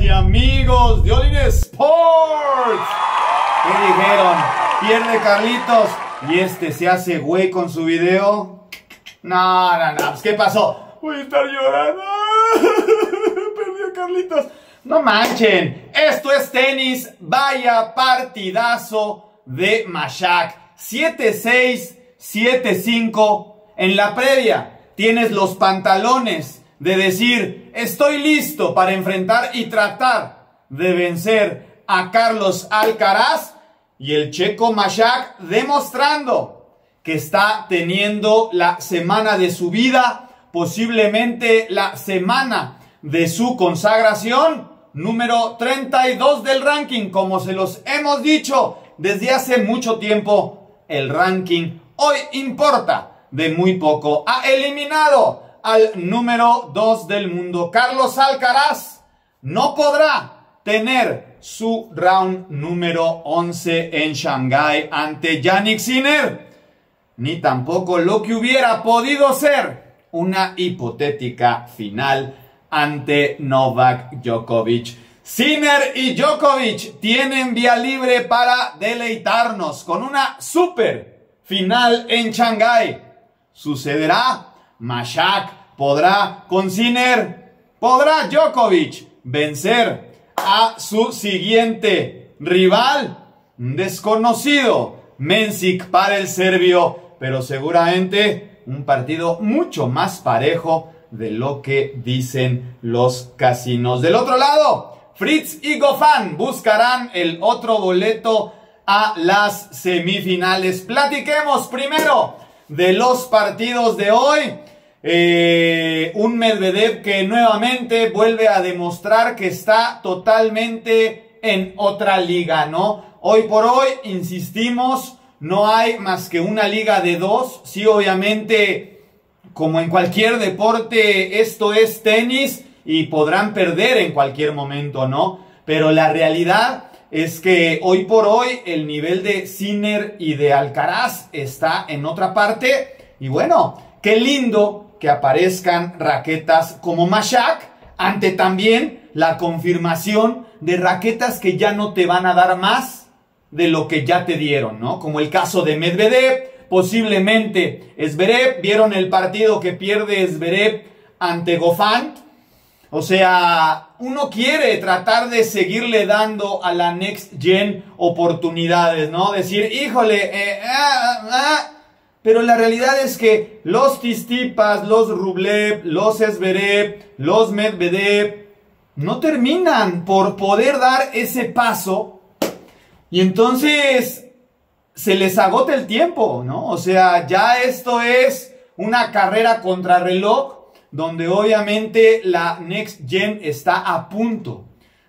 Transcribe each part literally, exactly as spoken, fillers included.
y amigos de All In Sports. ¿Qué dijeron? Pierde Carlitos y este se hace güey con su video. No, no, no, pues ¿qué pasó? Voy a estar llorando. Perdió Carlitos. No manchen, esto es tenis. Vaya partidazo de Mashak. siete seis, siete cinco. En la previa tienes los pantalones de decir, estoy listo para enfrentar y tratar de vencer a Carlos Alcaraz. Y el checo Mashak demostrando que está teniendo la semana de su vida, posiblemente la semana de su consagración, número treinta y dos del ranking. Como se los hemos dicho desde hace mucho tiempo, el ranking hoy importa de muy poco. Ha eliminado al número dos del mundo. Carlos Alcaraz no podrá tener su round número once en Shanghái ante Jannik Sinner, ni tampoco lo que hubiera podido ser una hipotética final ante Novak Djokovic. Sinner y Djokovic tienen vía libre para deleitarnos con una super final en Shanghái. ¿Sucederá? Mashak podrá con Sinner, podrá Djokovic vencer a su siguiente rival, un desconocido Mensik para el serbio, pero seguramente un partido mucho más parejo de lo que dicen los casinos. Del otro lado, Fritz y Goffin buscarán el otro boleto a las semifinales. Platiquemos primero de los partidos de hoy. Eh, un Medvedev que nuevamente vuelve a demostrar que está totalmente en otra liga, ¿no? Hoy por hoy, insistimos, no hay más que una liga de dos. Sí, obviamente, como en cualquier deporte, esto es tenis y podrán perder en cualquier momento, ¿no? Pero la realidad es que hoy por hoy el nivel de Sinner y de Alcaraz está en otra parte. Y bueno, qué lindo que aparezcan raquetas como Mashak ante también la confirmación de raquetas que ya no te van a dar más de lo que ya te dieron, ¿no? Como el caso de Medvedev, posiblemente Zverev. ¿Vieron el partido que pierde Zverev ante Goffin? O sea, uno quiere tratar de seguirle dando a la Next Gen oportunidades, ¿no? Decir, híjole, eh, ah, ah, pero la realidad es que los Tsitsipas, los Rublev, los Zverev, los Medvedev no terminan por poder dar ese paso y entonces se les agota el tiempo, ¿no? O sea, ya esto es una carrera contrarreloj donde obviamente la Next Gen está a punto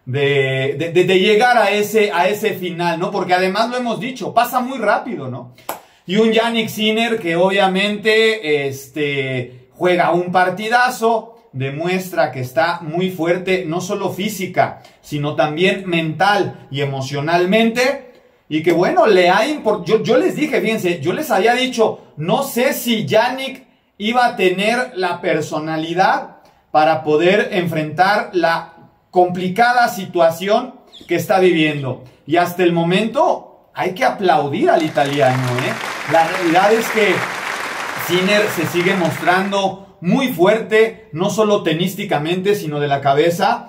de, de, de, de llegar a ese, a ese final, ¿no? Porque además lo hemos dicho, pasa muy rápido, ¿no? Y un Jannik Sinner que obviamente este, juega un partidazo, demuestra que está muy fuerte, no solo física, sino también mental y emocionalmente. Y que bueno, le ha import... yo, yo les dije, fíjense, yo les había dicho, no sé si Jannik iba a tener la personalidad para poder enfrentar la complicada situación que está viviendo. Y hasta el momento hay que aplaudir al italiano, ¿eh? La realidad es que Sinner se sigue mostrando muy fuerte, no solo tenísticamente, sino de la cabeza.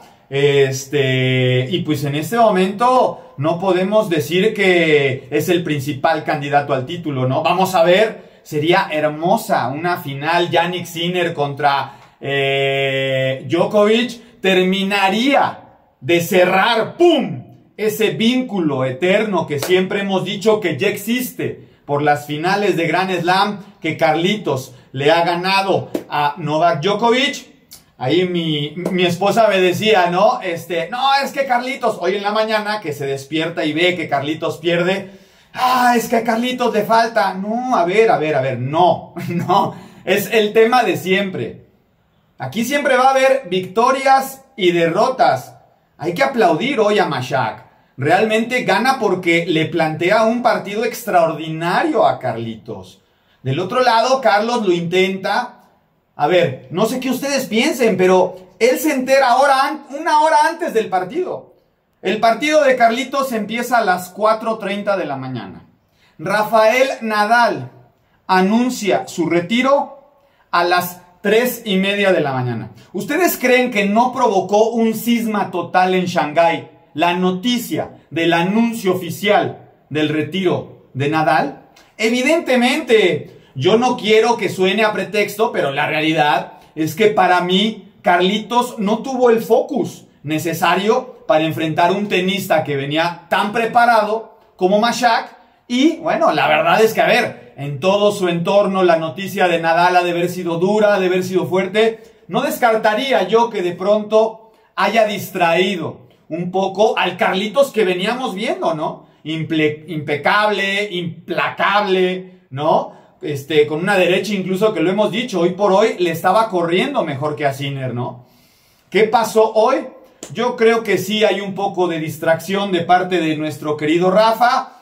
Este, y pues en este momento no podemos decir que es el principal candidato al título, ¿no? Vamos a ver, sería hermosa una final Jannik Sinner contra eh, Djokovic. Terminaría de cerrar, ¡pum!, ese vínculo eterno que siempre hemos dicho que ya existe por las finales de Grand Slam que Carlitos le ha ganado a Novak Djokovic. Ahí mi, mi esposa me decía, ¿no? Este, no, es que Carlitos, hoy en la mañana que se despierta y ve que Carlitos pierde, ah, es que a Carlitos le falta. No, a ver, a ver, a ver, no, no, es el tema de siempre. Aquí siempre va a haber victorias y derrotas. Hay que aplaudir hoy a Mashak. Realmente gana porque le plantea un partido extraordinario a Carlitos. Del otro lado, Carlos lo intenta, A ver, no sé qué ustedes piensen, pero él se entera ahora, una hora antes del partido. El partido de Carlitos empieza a las cuatro treinta de la mañana. Rafael Nadal anuncia su retiro a las tres y media de la mañana. ¿Ustedes creen que no provocó un cisma total en Shanghái la noticia del anuncio oficial del retiro de Nadal? Evidentemente, yo no quiero que suene a pretexto, pero la realidad es que para mí Carlitos no tuvo el focus necesario para enfrentar un tenista que venía tan preparado como Mashak. Y bueno, la verdad es que, a ver, en todo su entorno la noticia de Nadal ha de haber sido dura, ha de haber sido fuerte. No descartaría yo que de pronto haya distraído un poco al Carlitos que veníamos viendo, ¿no? Imple- impecable, implacable, ¿no? Este, con una derecha incluso que lo hemos dicho, hoy por hoy le estaba corriendo mejor que a Sinner, ¿no? ¿Qué pasó hoy? Yo creo que sí hay un poco de distracción de parte de nuestro querido Rafa.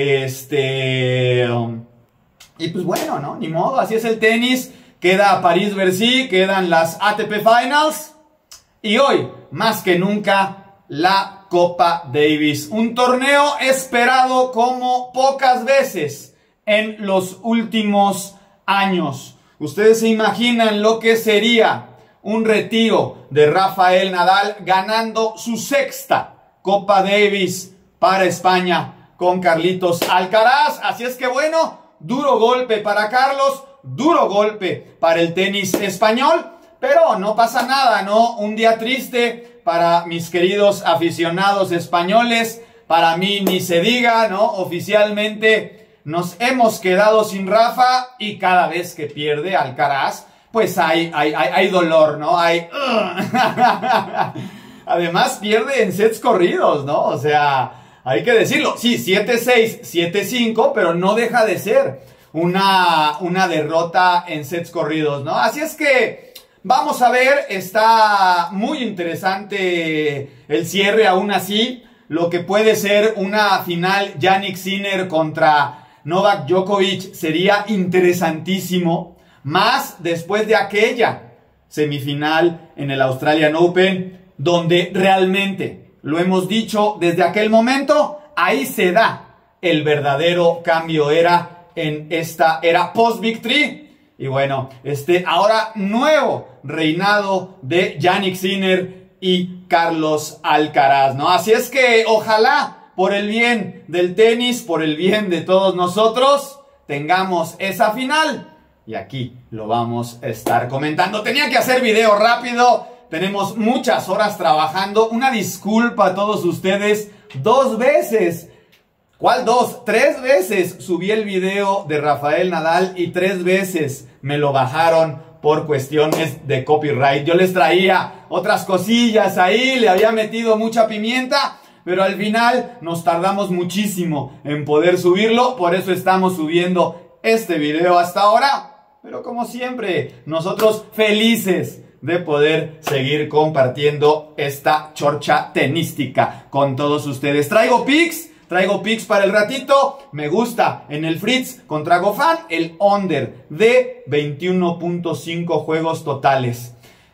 Este... Y pues bueno, ¿no? Ni modo, así es el tenis. Queda París-Bercy, quedan las A T P Finals. Y hoy, más que nunca, la Copa Davis. Un torneo esperado como pocas veces en los últimos años. ¿Ustedes se imaginan lo que sería un retiro de Rafael Nadal ganando su sexta Copa Davis para España con Carlitos Alcaraz? Así es que bueno, duro golpe para Carlos, duro golpe para el tenis español, pero no pasa nada, ¿no? Un día triste para mis queridos aficionados españoles, para mí ni se diga, ¿no? Oficialmente nos hemos quedado sin Rafa y cada vez que pierde Alcaraz, pues hay, hay, hay, hay dolor, ¿no? Hay... Además pierde en sets corridos, ¿no? O sea, hay que decirlo. Sí, siete seis, siete cinco, pero no deja de ser una, una derrota en sets corridos, ¿no? Así es que vamos a ver, está muy interesante el cierre aún así. Lo que puede ser una final Jannik Sinner contra Novak Djokovic sería interesantísimo, más después de aquella semifinal en el Australian Open, donde realmente, lo hemos dicho desde aquel momento, ahí se da el verdadero cambio era en esta era post-victory. Y bueno, este ahora nuevo reinado de Jannik Sinner y Carlos Alcaraz, ¿no? Así es que ojalá, por el bien del tenis, por el bien de todos nosotros, tengamos esa final. Y aquí lo vamos a estar comentando. Tenía que hacer video rápido. Tenemos muchas horas trabajando. Una disculpa a todos ustedes. Dos veces. ¿Cuál dos? Tres veces subí el video de Rafael Nadal y tres veces me lo bajaron por cuestiones de copyright. Yo les traía otras cosillas ahí, le había metido mucha pimienta, pero al final nos tardamos muchísimo en poder subirlo. Por eso estamos subiendo este video hasta ahora. Pero como siempre, nosotros felices de poder seguir compartiendo esta chorcha tenística con todos ustedes. Traigo picks, traigo picks para el ratito. Me gusta en el Fritz contra Goffin el under de veintiuno punto cinco juegos totales.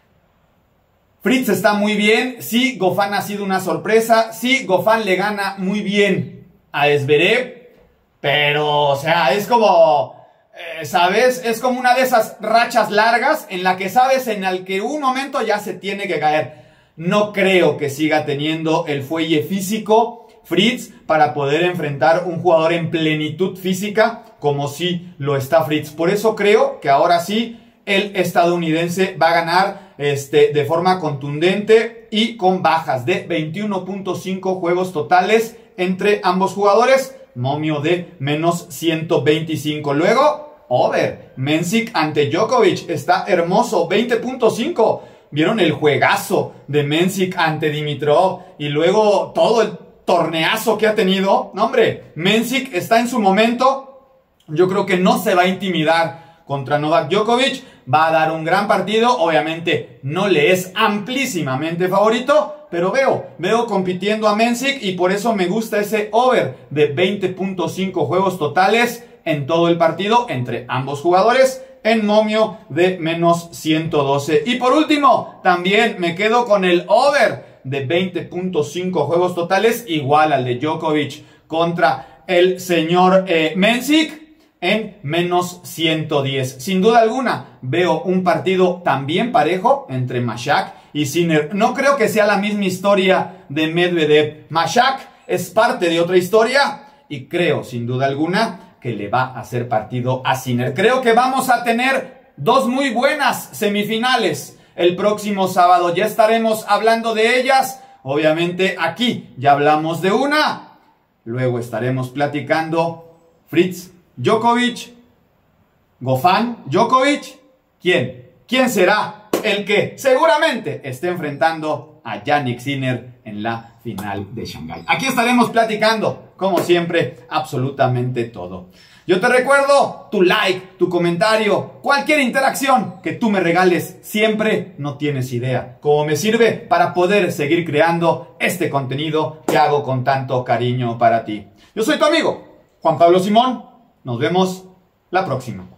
Fritz está muy bien. Sí, Goffin ha sido una sorpresa. Sí, Goffin le gana muy bien a Zverev. Pero, o sea, es como... Eh, ¿sabes? Es como una de esas rachas largas en la que sabes en el que un momento ya se tiene que caer. No creo que siga teniendo el fuelle físico Fritz para poder enfrentar un jugador en plenitud física como sí lo está Fritz. Por eso creo que ahora sí el estadounidense va a ganar este, de forma contundente y con bajas de veintiuno punto cinco juegos totales entre ambos jugadores. Momio de menos ciento veinticinco. Luego, over. Mensik ante Djokovic. Está hermoso. veinte punto cinco. ¿Vieron el juegazo de Mensik ante Dimitrov? Y luego todo el torneazo que ha tenido. No, hombre. Mensik está en su momento. Yo creo que no se va a intimidar contra Novak Djokovic. Va a dar un gran partido. Obviamente no le es amplísimamente favorito. Pero veo, veo compitiendo a Mensik y por eso me gusta ese over de veinte punto cinco juegos totales en todo el partido entre ambos jugadores. en momio de menos ciento doce. Y por último, también me quedo con el over de veinte punto cinco juegos totales, igual al de Djokovic contra el señor eh, Mensik, en menos ciento diez. Sin duda alguna, veo un partido también parejo entre Mashak y Sinner. No creo que sea la misma historia de Medvedev. Mashak es parte de otra historia y creo, sin duda alguna, que le va a hacer partido a Sinner. Creo que vamos a tener dos muy buenas semifinales el próximo sábado. Ya estaremos hablando de ellas. Obviamente aquí ya hablamos de una. Luego estaremos platicando Fritz Djokovic, Goffin, Djokovic. ¿Quién? ¿Quién será el que seguramente esté enfrentando a Jannik Sinner en la final de Shanghái? Aquí estaremos platicando, como siempre, absolutamente todo. Yo te recuerdo tu like, tu comentario, cualquier interacción que tú me regales, siempre no tienes idea cómo me sirve para poder seguir creando este contenido que hago con tanto cariño para ti. Yo soy tu amigo, Juan Pablo Simón. Nos vemos la próxima.